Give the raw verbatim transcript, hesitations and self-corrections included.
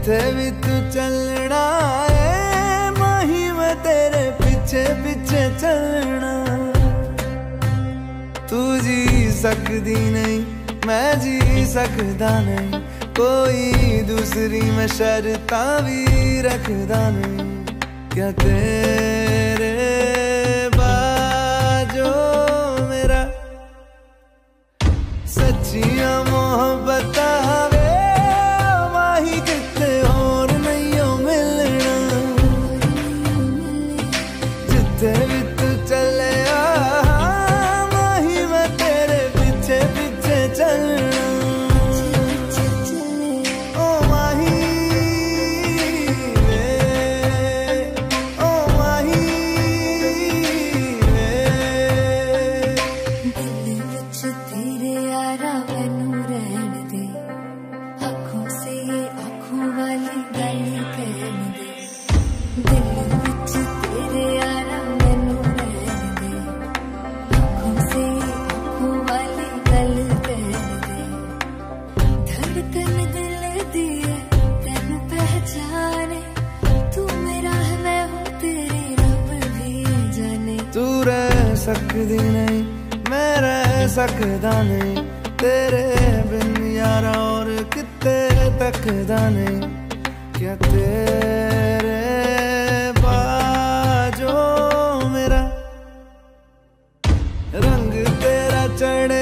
जिथे भी तू चलना है माही मैं तेरे पीछे पीछे चलना। तू जी सकदी नहीं मैं जी सकदा नहीं, कोई दूसरी मैं शर्तां भी रखदा नहीं। क्या तेरे बाजो मेरा सच्चियां मोहब्बत वे माही किते और नहीं हो मिलना। जिथे भी तू चले माही मैं तेरे पीछे पीछे चलना। ओ माही वे, ओ माही वे। दिल विच तेरे यारा मैनू रहन दे, आँखों से आँखों वाली गल कहन दे। दिल विच तेरे यारा मैनू रहन दे, आँखों से आँखों वाली गल कहन दे। धड़कन दिल दी है तेनू पहचाने, तू मेरा है मैं हूँ तेरी रब भी जाने। तू रह सकदी नहीं मैं रह सकदा नहीं, तेरे बिन यारा और किते तकदा नहीं। क्या तेरे बाजो मेरा रंग तेरा चढ़